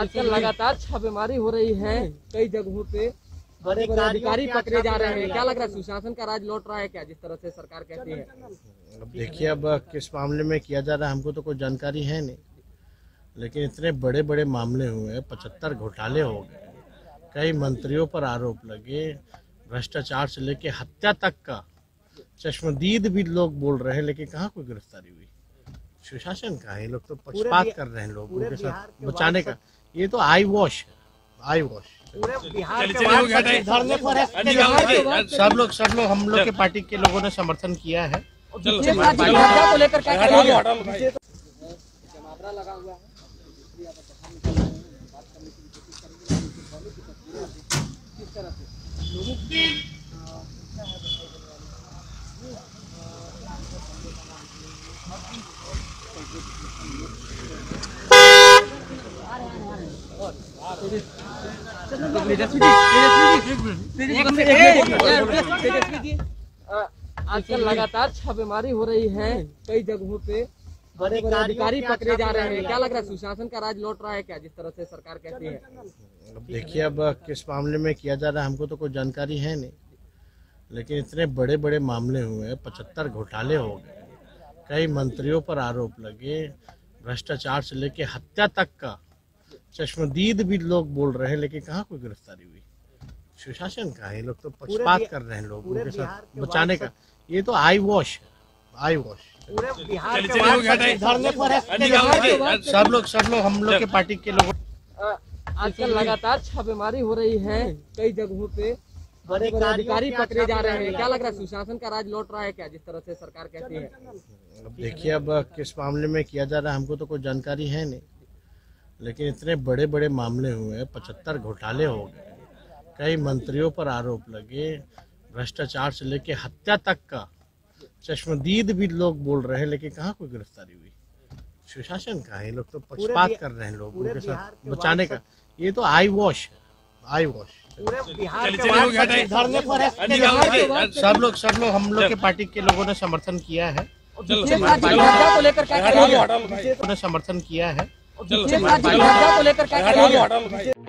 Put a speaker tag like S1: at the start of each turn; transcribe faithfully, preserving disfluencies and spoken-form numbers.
S1: आजकल लगातार छापेमारी हो रही है, कई जगहों पे बड़े बड़े अधिकारी पकड़े जा रहे हैं। क्या लग रहा है, सुशासन का राज लौट रहा है क्या, जिस तरह से सरकार कहती है?
S2: अब देखिए, अब किस मामले में किया जा रहा है हमको तो कोई जानकारी है नहीं, लेकिन इतने बड़े बड़े मामले हुए, पचहत्तर घोटाले हो गए, कई मंत्रियों पर आरोप लगे, भ्रष्टाचार से लेके हत्या तक का चश्मदीद भी लोग बोल रहे हैं, लेकिन कहाँ कोई गिरफ्तारी हुई? सुशासन का है, ये लोग तो पक्षपात कर रहे हैं लोगों के साथ बचाने का। ये तो आई वॉश है, आई वॉश। सब लोग सब लोग हम लोग के पार्टी के लोगों ने समर्थन किया है।
S1: को लेकर लगा हुआ है, किस तरह से लोगों की आजकल लगातार छापेमारी हो रही है, कई जगहों पे बड़े बड़े अधिकारी पकड़े जा रहे हैं। क्या लग रहा है, सुशासन का राज लौट रहा है क्या, जिस तरह से सरकार कहती है?
S2: अब देखिए, अब किस मामले में किया जा रहा है हमको तो कोई जानकारी है नहीं, लेकिन इतने बड़े बड़े मामले हुए, पचहत्तर घोटाले हो गए, कई मंत्रियों पर आरोप लगे, भ्रष्टाचार से लेके हत्या तक का चश्मदीद भी लोग बोल रहे हैं, लेकिन कहाँ कोई गिरफ्तारी हुई? सुशासन का है, ये लोग तो पक्षपात कर रहे हैं लोगों के साथ बचाने का। ये तो आई वॉश है, आई वॉश। सब लोग सब लोग हम लोग के पार्टी के लोगों
S1: आजकल लगातार छापेमारी हो रही है, कई जगहों पे बड़े बड़े अधिकारी पकड़े जा रहे हैं। क्या लग रहा है, सुशासन का राज लौट रहा है क्या, जिस तरह से सरकार कहती है?
S2: अब देखिए, अब किस मामले में किया जा रहा है हमको तो कोई जानकारी है नहीं, लेकिन इतने बड़े बड़े मामले हुए, पचहत्तर घोटाले हो गए, कई मंत्रियों पर आरोप लगे, भ्रष्टाचार से लेके हत्या तक का चश्मदीद भी लोग बोल रहे हैं, लेकिन कहाँ कोई गिरफ्तारी हुई? सुशासन का है, ये लोग तो पक्षपात कर रहे हैं लोगों के साथ बचाने का। ये तो आई वॉश है, आई वॉश। सब लोग सब लोग हम लोग के पार्टी के लोगों ने समर्थन किया है।
S1: को लेकर
S2: समर्थन किया है।
S1: को लेकर